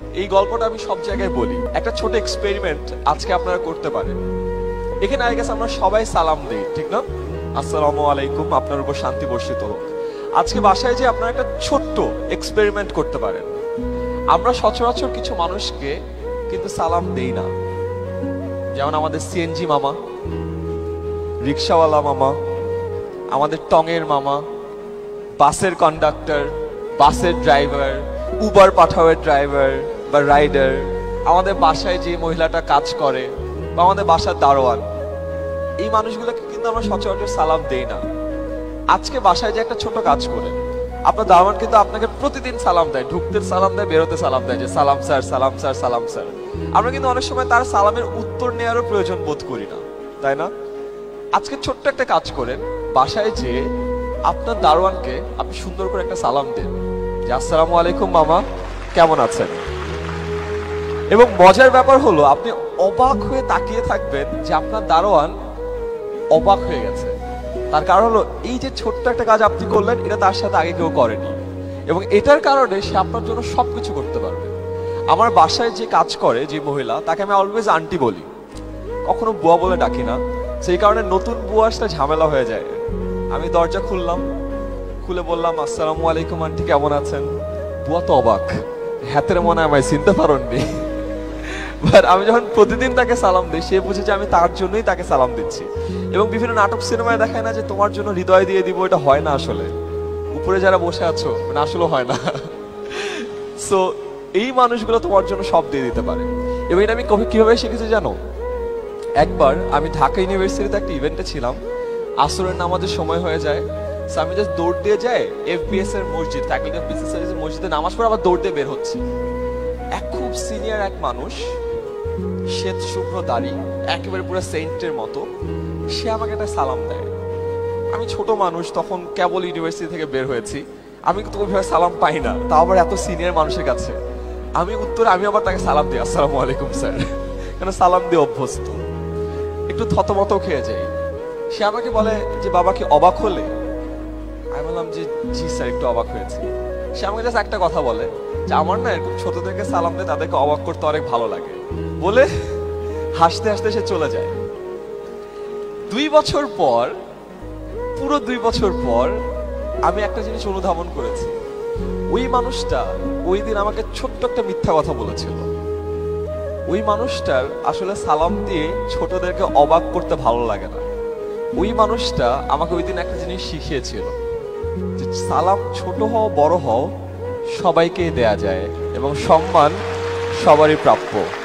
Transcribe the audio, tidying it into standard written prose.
এই গল্পটা আমি সব জায়গায় বলি। একটা ছোট এক্সপেরিমেন্ট আজকে আপনারা করতে পারেন। এখানে আই গেস আমরা সবাই সালাম দিই, ঠিক না? আসসালামু আলাইকুম, আপনার উপর শান্তি বর্ষিত হোক। আজকে বাসায় যে আপনারা একটা ছোট্ট এক্সপেরিমেন্ট করতে পারেন। আমরা সচরাচর কিছু মানুষকে কিন্তু সালাম দেই না, যেমন আমাদের সিএনজি মামা, রিক্সাওয়ালা মামা, আমাদের টঙের মামা, বাসের কন্ডাক্টর, বাসের ড্রাইভার, উবার পাঠাওয়ের ড্রাইভার বা রাইডার, আমাদের বাসায় যে মহিলাটা কাজ করে বা আমাদের বাসার দারোয়ান, এই মানুষগুলোকে কিন্তু আমরা সচরাচর সালাম দেই না। আজকে বাসায় যে একটা ছোট কাজ করে, আপনার দারোয়ান কিন্তু আপনাকে প্রতিদিন সালাম দেয়, ঢুকতে সালাম দেয়, বেরোতে সালাম দেয়, যে সালাম স্যার, সালাম স্যার, সালাম স্যার। আমরা কিন্তু অনেক সময় তার সালামের উত্তর নেওয়ারও প্রয়োজন বোধ করি না, তাই না? আজকে ছোট্ট একটা কাজ করেন, বাসায় যে আপনার দারোয়ানকে আপনি সুন্দর করে একটা সালাম দেন, যে আসসালামু আলাইকুম মামা, কেমন আছেন? এবং মজার ব্যাপার হলো আপনি অবাক হয়ে তাকিয়ে থাকবেন যে আপনার দারোয়ান অবাক হয়ে গেছে। তার কারণ হলো এই যে ছোট্ট একটা কাজ আপনি করলেন, এটা তার সাথে আগে কেউ করেনি, এবং এটার কারণে সে আপনার জন্য সবকিছু করতে পারবে। আমার বাসায় যে কাজ করে যে মহিলা, তাকে আমি অলওয়েজ আন্টি বলি, কখনো বুয়া বলে ডাকি না। সেই কারণে নতুন বুয়া আসলে ঝামেলা হয়ে যায়। আমি দরজা খুললাম, খুলে বললাম আসসালামু আলাইকুম আন্টি, কেমন আছেন? বুয়া তো অবাক, হাতের মনে আমায় চিনতে পারেননি। বাট আমি যখন প্রতিদিন তাকে সালাম দিই, সে বুঝে যে আমি তার জন্যই তাকে সালাম দিচ্ছি। এবং বিভিন্ন নাটক সিনেমায় দেখায় না যে তোমার জন্য হৃদয় দিয়ে দিব, এটা হয় না আসলে। উপরে যারা বসে আছো, মানে আসলে হয় না। সো এই মানুষগুলো তোমার জন্য সব দিয়ে দিতে পারে। এবং এটা আমি কিভাবে শিখেছি জানো? একবার আমি ঢাকা ইউনিভার্সিটিতে একটা ইভেন্টে ছিলাম, আসরের নামাজের সময় হয়ে যায়। আমি জাস্ট দৌড় দিয়ে যাই এফবিএস এর মসজিদ, ফ্যাকাল্টি অফ বিজনেস স্টাডিজ মসজিদে নামাজ পড়ে আবার দৌড় দিয়ে বের হচ্ছি। খুব সিনিয়র এক মানুষ, শ্বেত শুভ্র দাড়ি, একেবারে পুরো সেন্টের মতো, সে আমাকে একটা সালাম দেয়। আমি ছোট মানুষ, তখন কেবল ইউনিভার্সিটি থেকে বের হয়েছি, আমি তো ওইভাবে সালাম পাই না, তাও আবার এত সিনিয়র মানুষের কাছে। আমি উত্তরে আমি আবার তাকে সালাম দিই, আসসালামু আলাইকুম স্যার, কেন সালাম দিয়ে অভ্যস্ত। একটু থতমত খেয়ে যাই। সে আমাকে বলে যে বাবা কি অবাক হলে? আমি বললাম যে জি স্যার, একটু অবাক হয়েছি। সে আমাকে জাস্ট একটা কথা বলে যে আমার না এরকম ছোটদেরকে সালাম দিয়ে তাদেরকে অবাক করতে অনেক ভালো লাগে, বলে হাসতে হাসতে সে চলে যায়। 2 বছর পর, পুরো 2 বছর পর আমি একটা জিনিস অনুধাবন করেছি। ওই মানুষটা ওই দিন আমাকে ছোট্ট একটা মিথ্যা কথা বলেছিল। ওই মানুষটার আসলে সালাম দিয়ে ছোটদেরকে অবাক করতে ভালো লাগে না। ওই মানুষটা আমাকে ওই দিন একটা জিনিস শিখিয়েছিল, যে সালাম ছোট হও বড় হও সবাইকেই দেয়া যায়, এবং সম্মান সবারই প্রাপ্য।